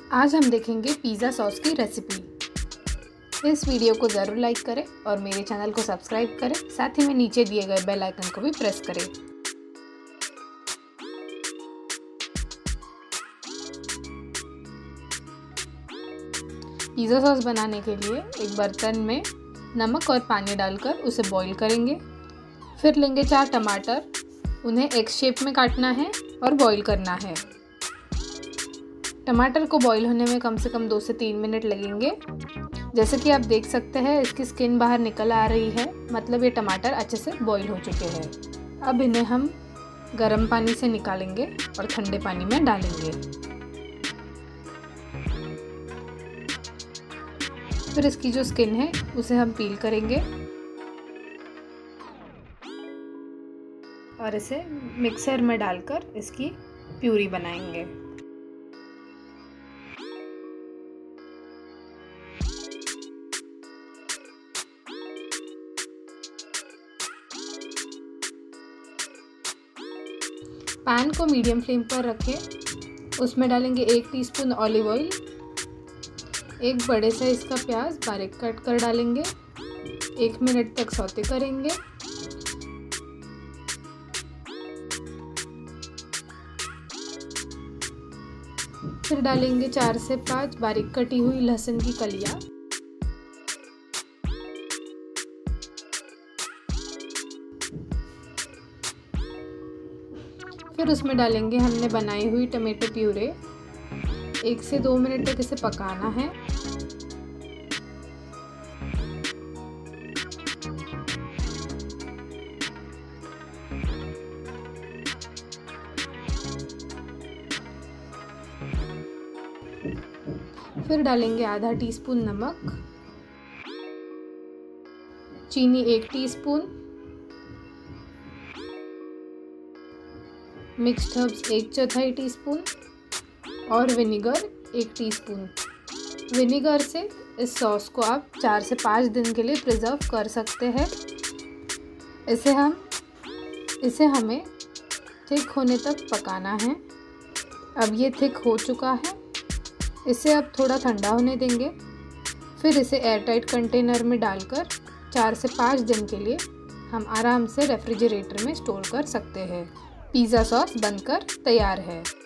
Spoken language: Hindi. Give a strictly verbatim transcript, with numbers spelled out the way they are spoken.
आज हम देखेंगे पिज़्ज़ा सॉस की रेसिपी। इस वीडियो को ज़रूर लाइक करें और मेरे चैनल को सब्सक्राइब करें, साथ ही में नीचे दिए गए बेल आइकन को भी प्रेस करें। पिज़्ज़ा सॉस बनाने के लिए एक बर्तन में नमक और पानी डालकर उसे बॉईल करेंगे। फिर लेंगे चार टमाटर, उन्हें एक्स शेप में काटना है और बॉईल करना है। टमाटर को बॉईल होने में कम से कम दो से तीन मिनट लगेंगे। जैसे कि आप देख सकते हैं इसकी स्किन बाहर निकल आ रही है, मतलब ये टमाटर अच्छे से बॉईल हो चुके हैं। अब इन्हें हम गर्म पानी से निकालेंगे और ठंडे पानी में डालेंगे। फिर इसकी जो स्किन है उसे हम पील करेंगे और इसे मिक्सर में डालकर इसकी प्यूरी बनाएंगे। पैन को मीडियम फ्लेम पर रखें, उसमें डालेंगे एक टीस्पून ऑलिव ऑयल, एक बड़े साइज का प्याज बारीक कट कर डालेंगे। एक मिनट तक सौते करेंगे। फिर डालेंगे चार से पाँच बारीक कटी हुई लहसुन की कलियां। फिर उसमें डालेंगे हमने बनाई हुई टमाटो प्यूरे। एक से दो मिनट तक इसे पकाना है। फिर डालेंगे आधा टीस्पून नमक, चीनी एक टीस्पून, मिक्स्ड हर्ब्स एक चौथाई टीस्पून और विनेगर एक टीस्पून। विनेगर से इस सॉस को आप चार से पाँच दिन के लिए प्रिजर्व कर सकते हैं। इसे हम इसे हमें थिक होने तक पकाना है। अब ये थिक हो चुका है, इसे अब थोड़ा ठंडा होने देंगे। फिर इसे एयरटाइट कंटेनर में डालकर चार से पाँच दिन के लिए हम आराम से रेफ्रिजरेटर में स्टोर कर सकते हैं। पिज़्ज़ा सॉस बनकर तैयार है।